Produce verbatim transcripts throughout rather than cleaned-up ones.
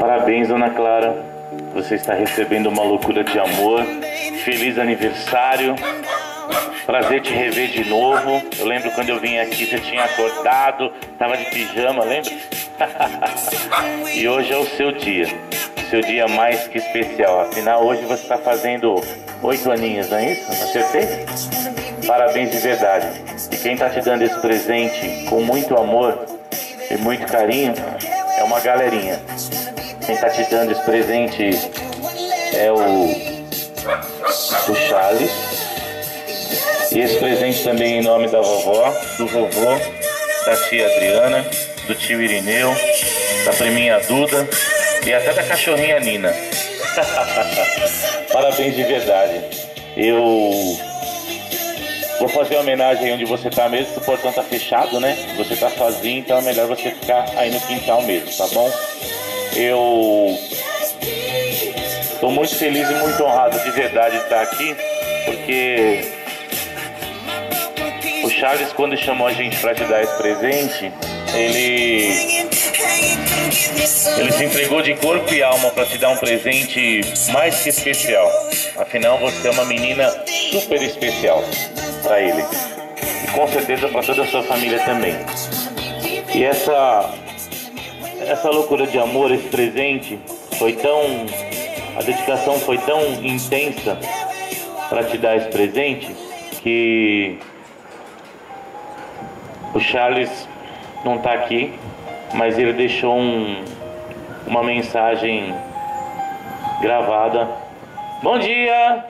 Parabéns, Dona Clara. Você está recebendo uma loucura de amor. Feliz aniversário. Prazer te rever de novo. Eu lembro quando eu vim aqui, você tinha acordado, tava de pijama, lembra? E hoje é o seu dia. Seu dia mais que especial. Afinal, hoje você está fazendo oito aninhos, não é isso? Acertei? Parabéns de verdade. E quem está te dando esse presente com muito amor e muito carinho é uma galerinha. Quem está te dando esse presente é o, o Charles. E esse presente também em nome da vovó, do vovô, da tia Adriana, do tio Irineu, da priminha Duda e até da cachorrinha Nina. Parabéns de verdade. Eu vou fazer uma homenagem onde você tá mesmo, o portão tá fechado, né? Você tá sozinho, então é melhor você ficar aí no quintal mesmo, tá bom? Eu tô muito feliz e muito honrado de verdade de estar aqui, porque o Charles, quando chamou a gente para te dar esse presente, ele ele se entregou de corpo e alma para te dar um presente mais que especial. Afinal, você é uma menina super especial para ele e com certeza para toda a sua família também. E essa essa loucura de amor, esse presente foi tão, a dedicação foi tão intensa para te dar esse presente que o Charles não está aqui, mas ele deixou um, uma mensagem gravada. Bom dia!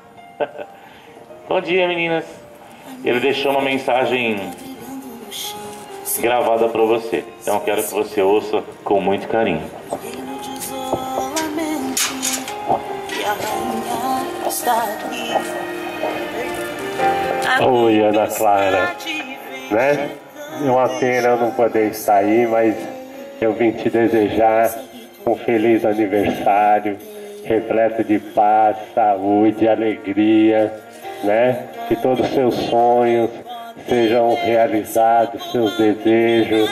Bom dia, meninas! Ele deixou uma mensagem gravada para você. Então eu quero que você ouça com muito carinho. Oi, Ana Clara, né? É uma pena eu não poder estar aí, mas eu vim te desejar um feliz aniversário, repleto de paz, saúde, alegria, né? Que todos os seus sonhos sejam realizados, seus desejos.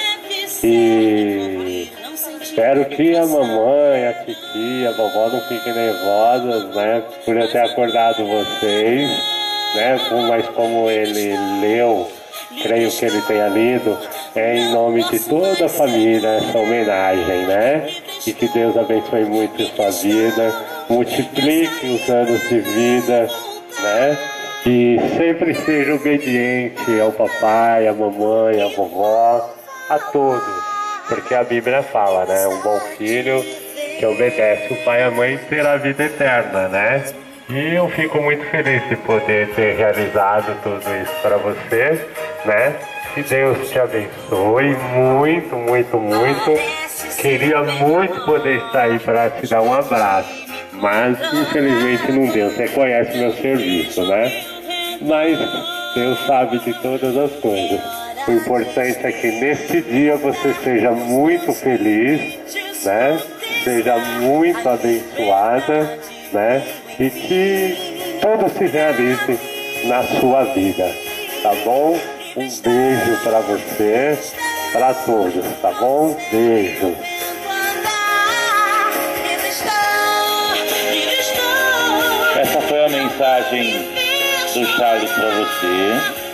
E espero que a mamãe, a titia, a vovó não fiquem nervosas, né? Por eu ter acordado vocês, né? Mas como ele leu, creio que ele tenha lido, é em nome de toda a família essa homenagem, né? E que Deus abençoe muito a sua vida, multiplique os anos de vida, né? E sempre seja obediente ao papai, à mamãe, à vovó, a todos, porque a Bíblia fala, né? Um bom filho que obedece o pai e a mãe terá vida eterna, né? E eu fico muito feliz de poder ter realizado tudo isso para você, né? Que Deus te abençoe muito, muito, muito. Queria muito poder estar aí para te dar um abraço, mas infelizmente não deu. Você conhece meu serviço, né? Mas Deus sabe de todas as coisas. O importante é que neste dia você seja muito feliz, né? Seja muito abençoada, né? E que tudo se realize na sua vida, tá bom? Um beijo para você, para todos, tá bom? Beijo. Essa foi a mensagem do Charles para você.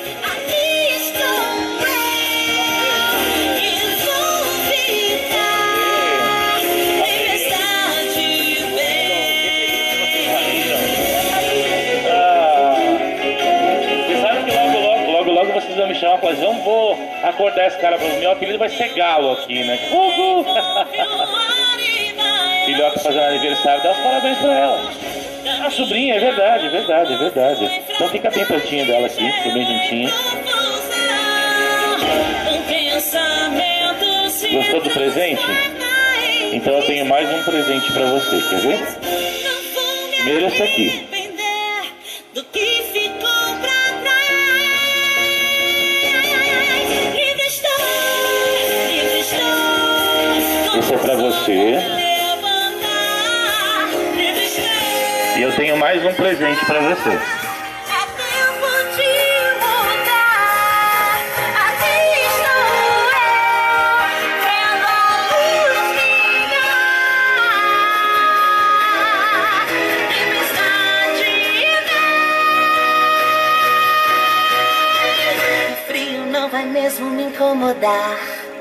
Vocês vão me chamar e falar, vamos, vou acordar esse cara. Meu apelido vai ser Galo aqui, né? Uhul. Filhoca fazendo aniversário, dá os parabéns pra ela. A sobrinha, é verdade, é verdade, é verdade. Então fica bem pertinho dela aqui, fica bem juntinha. Gostou do presente? Então eu tenho mais um presente pra você, quer ver? Primeiro esse aqui. Esse é pra você. E eu tenho mais um presente pra você. mudar.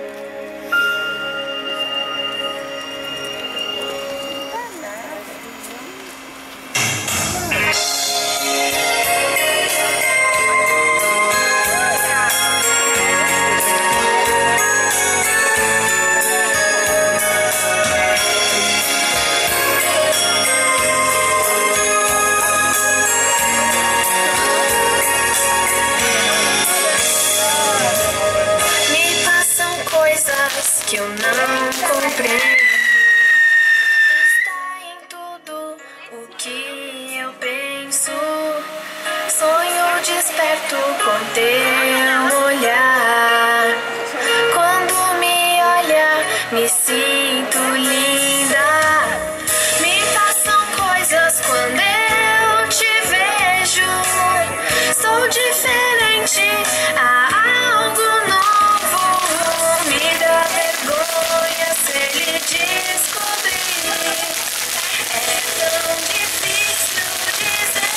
Que eu não compreendo. Está em tudo o que eu penso. Sonho desperto com teu olhar. Quando me olha, me sinto linda. Me passam coisas quando eu te vejo. Sou diferente, há algo novo. Me dá vergonha se ele descobrir. É tão difícil dizer.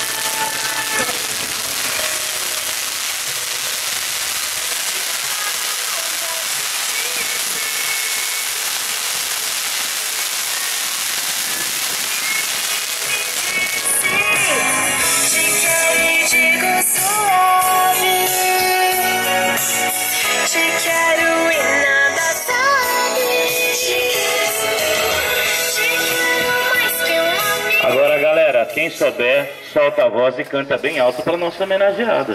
Te quero e digo suave. Te quero e nada sabe. Te quero mais que um amigo. Agora, galera, quem souber, solta a voz e canta bem alto para nossa homenageada.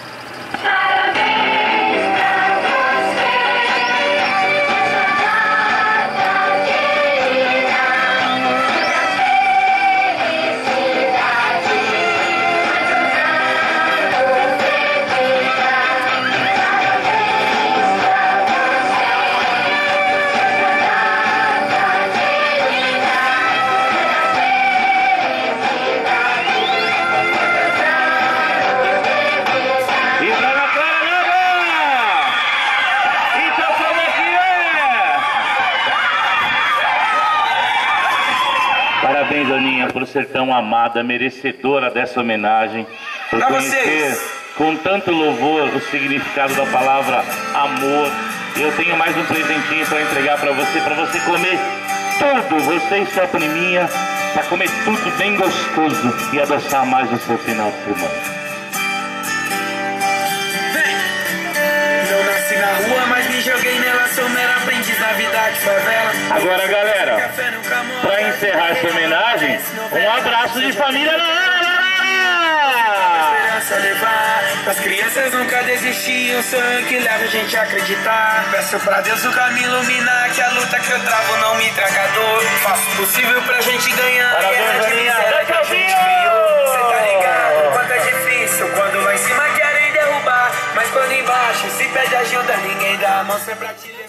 Parabéns, Aninha, por ser tão amada, merecedora dessa homenagem, por Pra conhecer vocês. com tanto louvor o significado da palavra amor. Eu tenho mais um presentinho para entregar para você, para você comer tudo, você e sua priminha, para comer tudo bem gostoso e adoçar mais o seu final de semana. Vem! Não nasci na rua, mas me joguei nela, sou mero aprendiz na vida de favela. Agora, galera, para encerrar essa homenagem, um abraço de família na área! Levar. As crianças nunca desistiam, sonho que leva a gente a acreditar. Peço pra Deus nunca me iluminar, que a luta que eu travo não me traga dor. Faço o possível pra gente ganhar. Parabéns, Aninha! Cê tá ligado? Quanto é difícil quando lá em cima querem derrubar, mas quando embaixo se pede ajuda, ninguém dá a mão sempre pra te levar.